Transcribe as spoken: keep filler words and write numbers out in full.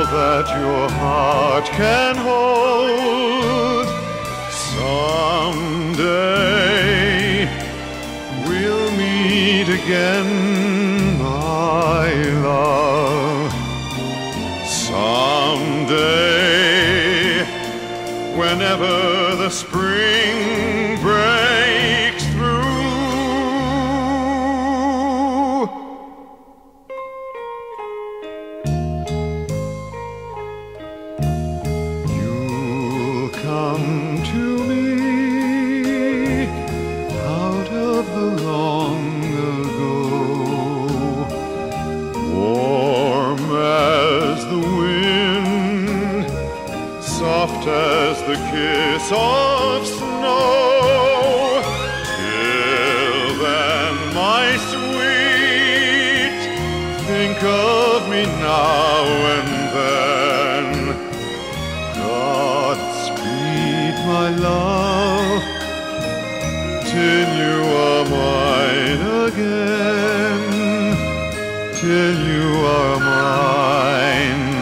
that your heart can hold. Someday we'll meet again, my love. Someday, whenever the spring breaks through, you'll come to me out of the long ago, warm as the wind, soft as the kiss of snow. Till then, my sweet, think of me now and then. Godspeed, my love, till you are mine again, till you are mine